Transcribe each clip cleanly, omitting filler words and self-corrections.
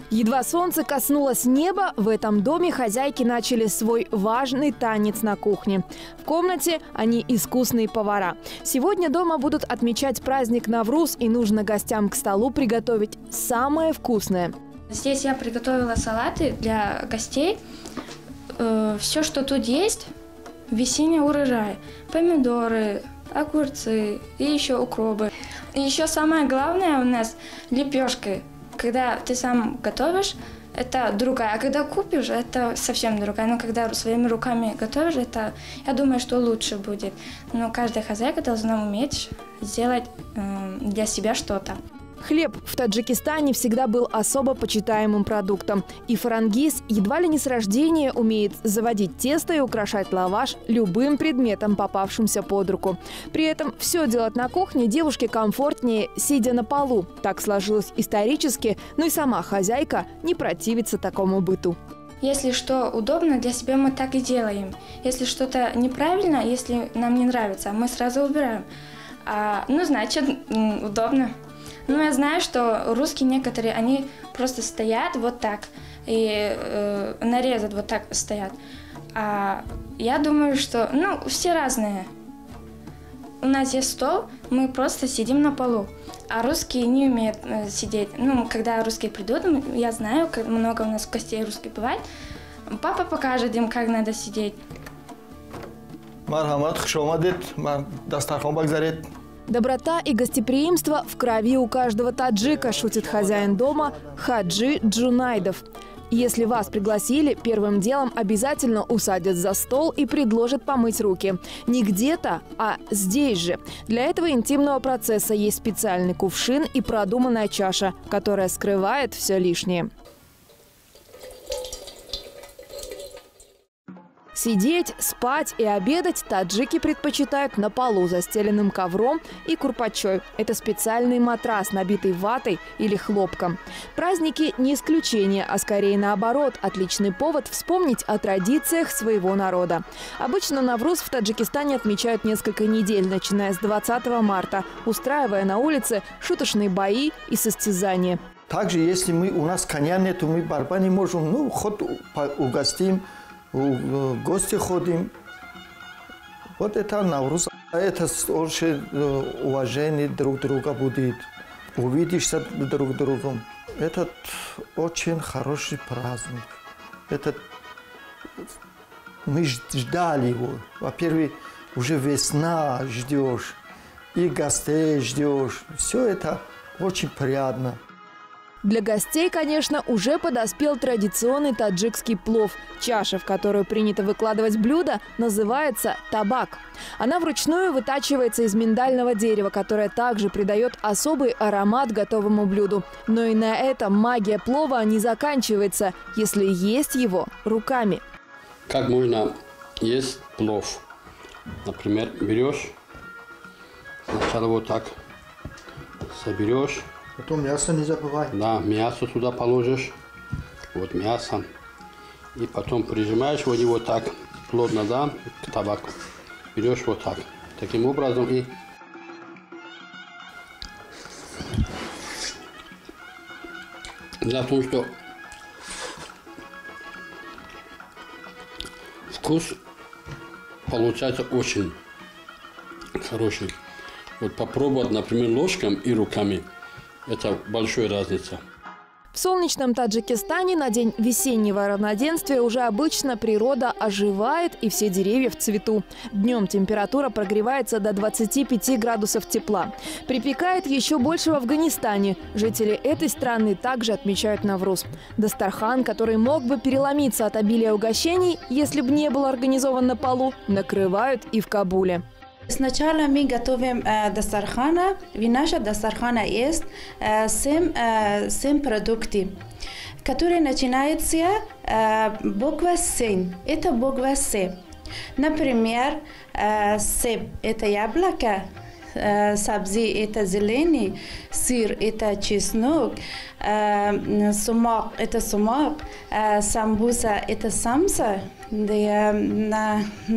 Едва солнце коснулось неба, в этом доме хозяйки начали свой важный танец на кухне. В комнате они искусные повара. Сегодня дома будут отмечать праздник Навруз, и нужно гостям к столу приготовить самое вкусное. Здесь я приготовила салаты для гостей. Все, что тут есть, весенний урожай. Помидоры, огурцы и еще укропы. И еще самое главное у нас лепешки. Когда ты сам готовишь, это другая. А когда купишь, это совсем другая. Но когда своими руками готовишь, это, я думаю, что лучше будет. Но каждая хозяйка должна уметь сделать для себя что-то. Хлеб в Таджикистане всегда был особо почитаемым продуктом. И фарангиз едва ли не с рождения умеет заводить тесто и украшать лаваш любым предметом, попавшимся под руку. При этом все делать на кухне девушке комфортнее, сидя на полу. Так сложилось исторически, но и сама хозяйка не противится такому быту. Если что удобно, для себя мы так и делаем. Если что-то неправильно, если нам не нравится, мы сразу убираем. Значит, удобно. Ну, я знаю, что русские некоторые, они просто стоят вот так и нарезают вот так стоят. А я думаю, что, все разные. У нас есть стол, мы просто сидим на полу. А русские не умеют сидеть. Когда русские придут, я знаю, как много у нас гостей русских бывает, папа покажет им, как надо сидеть. Доброта и гостеприимство в крови у каждого таджика, шутит хозяин дома Хаджи Джунайдов. Если вас пригласили, первым делом обязательно усадят за стол и предложат помыть руки. Не где-то, а здесь же. Для этого интимного процесса есть специальный кувшин и продуманная чаша, которая скрывает все лишнее. Сидеть, спать и обедать таджики предпочитают на полу, застеленным ковром и курпачой. Это специальный матрас, набитый ватой или хлопком. Праздники не исключение, а скорее наоборот, отличный повод вспомнить о традициях своего народа. Обычно Навруз в Таджикистане отмечают несколько недель, начиная с 20 марта, устраивая на улице шуточные бои и состязания. Также, если у нас коня нет, мы борьба не можем, ход угостим. В гости ходим. Вот это Навруз. Это очень уважение друг друга будет. Увидишься друг другом. Это очень хороший праздник. Мы ждали его. Во-первых, уже весна ждешь. И гостей ждешь. Все это очень приятно. Для гостей, конечно, уже подоспел традиционный таджикский плов. Чаша, в которую принято выкладывать блюдо, называется табак. Она вручную вытачивается из миндального дерева, которое также придает особый аромат готовому блюду. Но и на этом магия плова не заканчивается, если есть его руками. Как можно есть плов? Например, берешь, сначала вот так соберешь. Потом мясо не забывай. Да, мясо сюда положишь. Вот мясо. И потом прижимаешь его вот так плотно, да, к табаку. Берешь вот так. Таким образом и дело в том, что вкус получается очень хороший. Вот попробовать, например, ложками и руками. Это большая разница. В солнечном Таджикистане на день весеннего равноденствия уже обычно природа оживает и все деревья в цвету. Днем температура прогревается до 25 градусов тепла. Припекает еще больше в Афганистане. Жители этой страны также отмечают Навруз. Дастархан, который мог бы переломиться от обилия угощений, если бы не был организован на полу, накрывают и в Кабуле. Сначала мы готовим дастархана. В нашем дастархане есть 7 продуктов, которые начинаются буква С. Это буква С. Например, сеп – это яблоко, сабзи – это зеленый, сыр – это чеснок, сумак – это сумак, самбуса – это самса,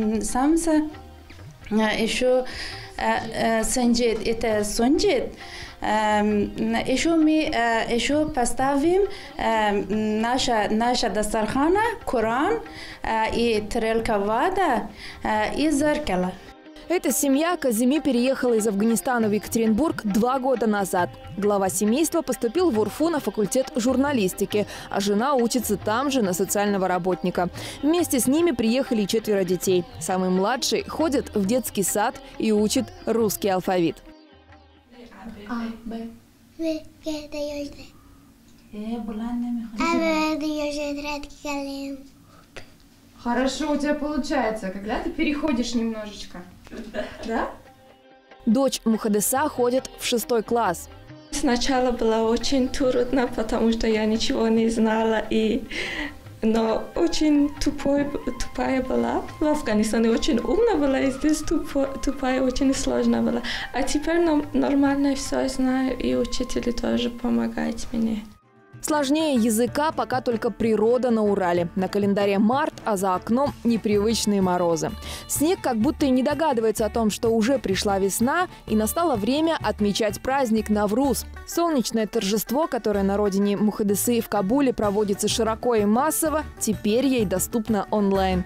самса. Еще санджет – это сунджет, еще поставим наша дастархана, Коран и тарелка вода и зеркало. Эта семья Казими переехала из Афганистана в Екатеринбург 2 года назад. Глава семейства поступил в УрФУ на факультет журналистики, а жена учится там же на социального работника. Вместе с ними приехали 4 детей. Самый младший ходит в детский сад и учит русский алфавит. Хорошо, у тебя получается, когда ты переходишь немножечко. Да? Дочь Мухадеса ходит в 6 класс. Сначала было очень трудно, потому что я ничего не знала, но очень тупая была. В Афганистане очень умная была, и здесь тупая очень сложно была. А теперь нормально все знаю, и учитель тоже помогает мне. Сложнее языка пока только природа на Урале. На календаре март, а за окном непривычные морозы. Снег как будто и не догадывается о том, что уже пришла весна и настало время отмечать праздник Навруз. Солнечное торжество, которое на родине Мухадесы в Кабуле проводится широко и массово, теперь ей доступно онлайн.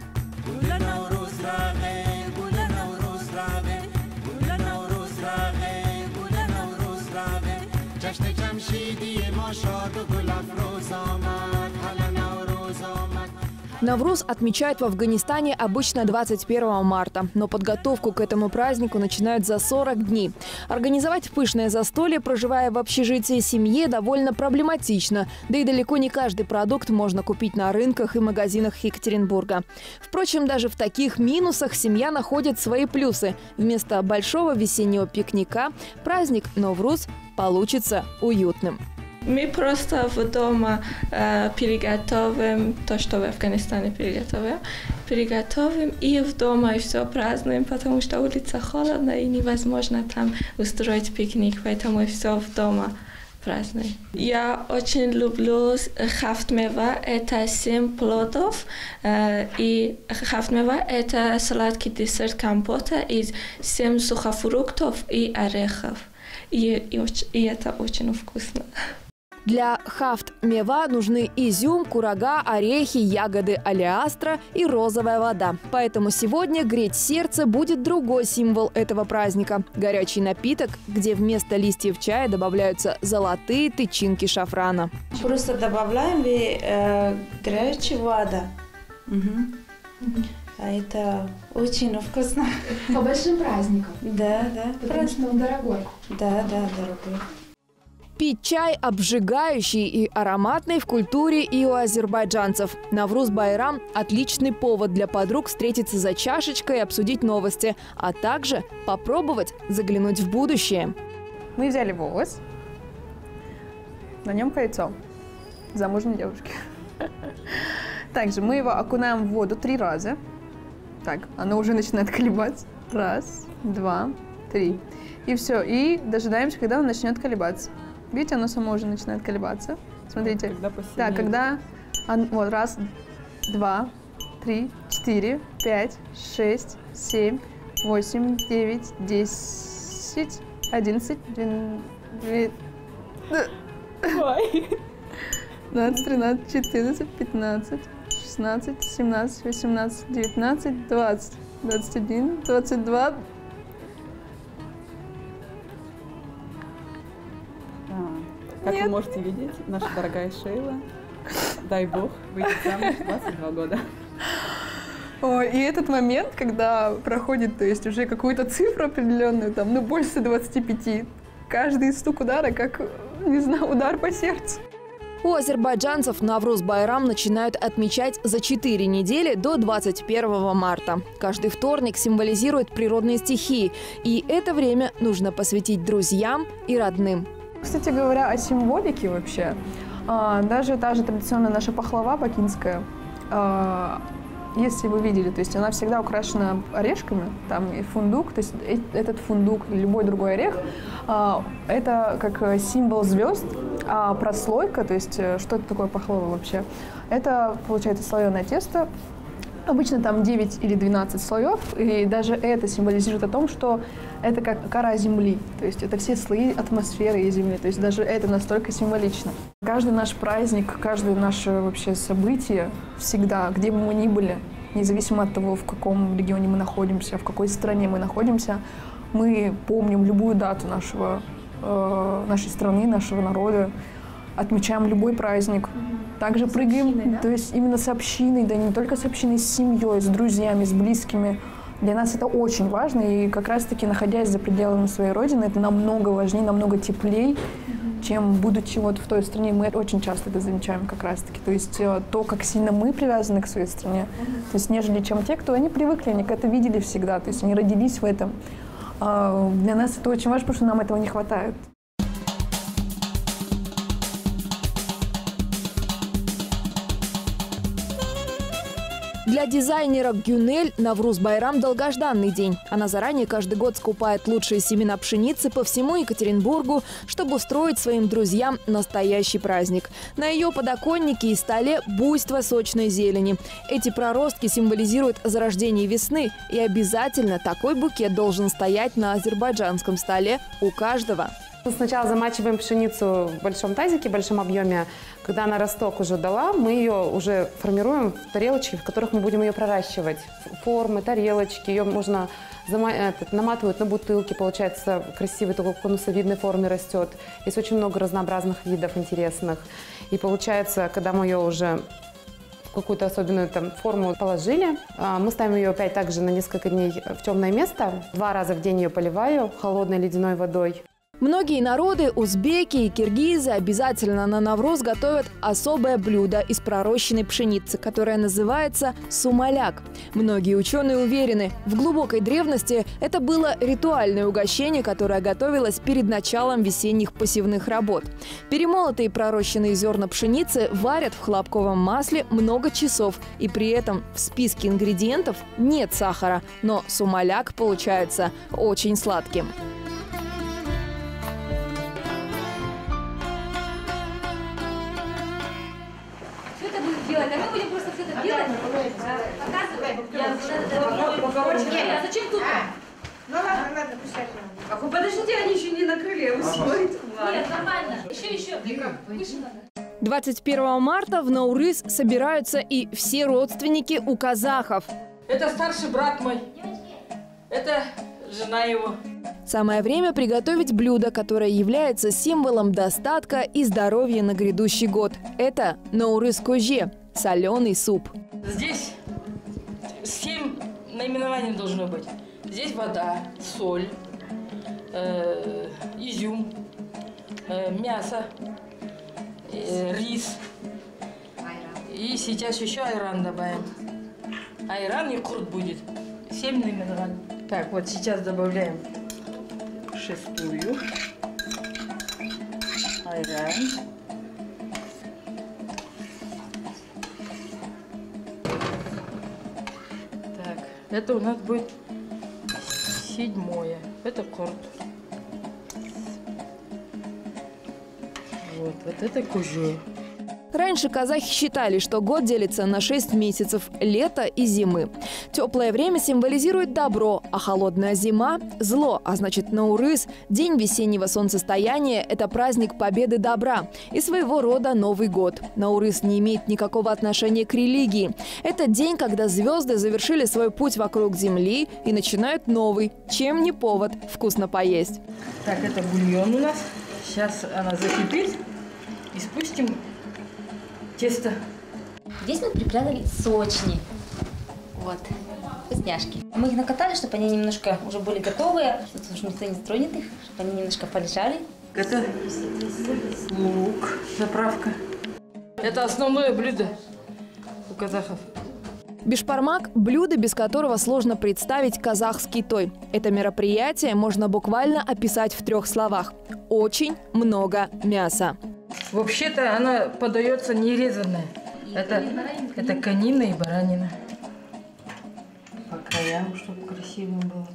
Навруз отмечают в Афганистане обычно 21 марта, но подготовку к этому празднику начинают за 40 дней. Организовать пышное застолье, проживая в общежитии семье, довольно проблематично, да и далеко не каждый продукт можно купить на рынках и магазинах Екатеринбурга. Впрочем, даже в таких минусах семья находит свои плюсы. Вместо большого весеннего пикника праздник Навруз получится уютным. Мы просто в дома приготовим то, что в Афганистане приготовим и в дома и все празднуем, потому что улица холодная и невозможно там устроить пикник, поэтому все в дома празднуем. Я очень люблю хафт-мева, это 7 плодов, и хафт-мева это сладкий десерт компота из 7 сухофруктов и орехов, и это очень вкусно. Для хафт-мева нужны изюм, курага, орехи, ягоды алиастра и розовая вода. Поэтому сегодня греть сердце будет другой символ этого праздника – горячий напиток, где вместо листьев чая добавляются золотые тычинки шафрана. Просто добавляем горячую воду. А это очень вкусно. По большим праздникам. Да. Потому что он дорогой. Да, дорогой. Пить чай обжигающий и ароматный в культуре и у азербайджанцев. Навруз-Байрам – отличный повод для подруг встретиться за чашечкой и обсудить новости, а также попробовать заглянуть в будущее. Мы взяли волос, на нем кольцо замужней девушки. Также мы его окунаем в воду 3 раза. Так, оно уже начинает колебаться. 1, 2, 3. И все. И дожидаемся, когда он начнет колебаться. Видите, оно само уже начинает колебаться. Смотрите. Да, когда... Вот, 1, 2, 3, 4, 5, 6, 7, 8, 9, 10, 11, 12, 12, 13, 14, 15, 16, 17, 18, 19, 20, 21, 22... Как вы можете видеть, наша дорогая Шейла, дай бог, выйдет замуж 22 года. И этот момент, когда проходит, то есть уже какую-то цифру определенную, там, больше 25, каждый стук удара, как, не знаю, удар по сердцу. У азербайджанцев Навруз-Байрам начинают отмечать за 4 недели до 21 марта. Каждый вторник символизирует природные стихии, и это время нужно посвятить друзьям и родным. Кстати говоря, о символике вообще, даже та же традиционная наша пахлава бакинская, если вы видели, то есть она всегда украшена орешками, там и фундук, то есть этот фундук или любой другой орех, это как символ звезд, а прослойка, то есть что это такое пахлава вообще, это получается слоеное тесто, Обычно там 9 или 12 слоев, и даже это символизирует о том, что это как кора Земли. То есть это все слои атмосферы и Земли. То есть даже это настолько символично. Каждый наш праздник, каждое наше вообще событие всегда, где бы мы ни были, независимо от того, в каком регионе мы находимся, в какой стране мы находимся, мы помним любую дату нашей страны, нашего народа, отмечаем любой праздник. Также прыгаем, да? То есть именно с общиной, да не только с общиной, с семьей, с друзьями, с близкими. Для нас это очень важно, и как раз-таки, находясь за пределами своей родины, это намного важнее, намного теплее, чем будучи вот в той стране. Мы очень часто это замечаем как раз-таки. То есть то, как сильно мы привязаны к своей стране, то есть нежели чем те, кто они привыкли, они это видели всегда, то есть они родились в этом. Для нас это очень важно, потому что нам этого не хватает. Для дизайнера Гюнель Навруз-Байрам – долгожданный день. Она заранее каждый год скупает лучшие семена пшеницы по всему Екатеринбургу, чтобы устроить своим друзьям настоящий праздник. На ее подоконнике и столе буйство сочной зелени. Эти проростки символизируют зарождение весны, и обязательно такой букет должен стоять на азербайджанском столе у каждого. Сначала замачиваем пшеницу в большом тазике, в большом объеме. Когда она росток уже дала, мы ее уже формируем в тарелочки, в которых мы будем ее проращивать. Формы, тарелочки, ее можно наматывают на бутылки, получается красивый, такой конусовидной форме растет. Есть очень много разнообразных видов интересных. И получается, когда мы ее уже в какую-то особенную форму положили, мы ставим ее опять также на несколько дней в темное место. 2 раза в день ее поливаю холодной ледяной водой. Многие народы, узбеки и киргизы, обязательно на Навруз готовят особое блюдо из пророщенной пшеницы, которое называется сумаляк. Многие ученые уверены, в глубокой древности это было ритуальное угощение, которое готовилось перед началом весенних посевных работ. Перемолотые пророщенные зерна пшеницы варят в хлопковом масле много часов, и при этом в списке ингредиентов нет сахара, но сумаляк получается очень сладким. А мы будем просто все это делать. Показывай. Нет, а зачем тут? Ну ладно, пускай. А вы подождите, они еще не накрыли. Нет, нормально. Еще. Выше надо. 21 марта в Наурыз собираются и все родственники у казахов. Это старший брат мой. Это жена его. Самое время приготовить блюдо, которое является символом достатка и здоровья на грядущий год. Это наурыз-көже – соленый суп. Здесь 7 наименований должно быть. Здесь вода, соль, изюм, мясо, рис. И сейчас еще айран добавим. Айран и курт будет. 7 наименований. Так, вот сейчас добавляем 6-ю. Айран. Так, это у нас будет 7-е. Это курт. Вот это көже. Раньше казахи считали, что год делится на 6 месяцев – лета и зимы. Теплое время символизирует добро, а холодная зима – зло. А значит, Наурыз – день весеннего солнцестояния – это праздник победы добра и своего рода Новый год. Наурыз не имеет никакого отношения к религии. Это день, когда звезды завершили свой путь вокруг Земли и начинают новый. Чем не повод вкусно поесть. Так, это бульон у нас. Сейчас она закипит и спустим тесто. Здесь мы припрятали сочни. Вот, вкусняшки. Мы их накатали, чтобы они немножко уже были готовые, чтобы никто не стронет их, чтобы они немножко полежали. Это лук, заправка. Это основное блюдо у казахов. Бешпармак – блюдо, без которого сложно представить казахский той. Это мероприятие можно буквально описать в 3 словах. Очень много мяса. Вообще-то она подается нерезанная. Это конина и баранина. По краям, чтобы красивым было.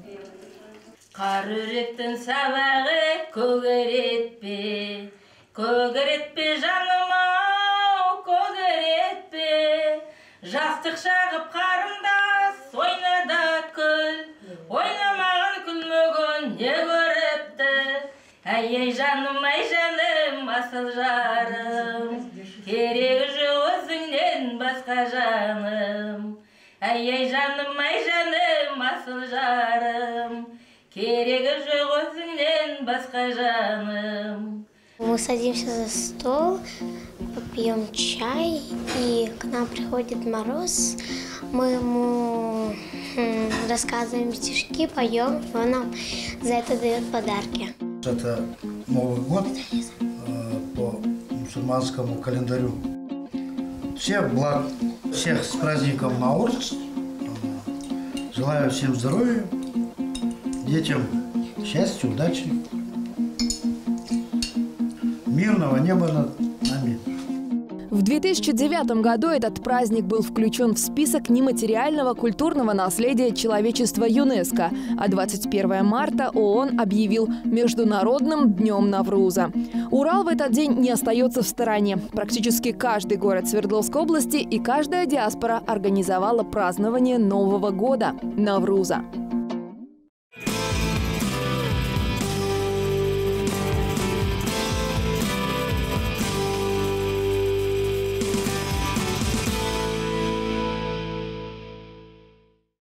Жастық шағып қарындас, ойнады күл, ойнамаған күлмеген не көріпті. Ай жаным, асыл жарым, керегі жоқ өзіңнен басқа жаным. Ай жаным, асыл жарым, керегі жоқ өзіңнен басқа жаным. Мы садимся за стол, пьем чай, и к нам приходит Мороз. Мы ему рассказываем стишки, поем, и он нам за это дает подарки. Это Новый год по мусульманскому календарю. Всех благ, всех с праздником Наурыз. Желаю всем здоровья, детям счастья, удачи, мирного неба над нами. В 2009 году этот праздник был включен в список нематериального культурного наследия человечества ЮНЕСКО, а 21 марта ООН объявил Международным днем Навруза. Урал в этот день не остается в стороне. Практически каждый город Свердловской области и каждая диаспора организовала празднование Нового года – Навруза.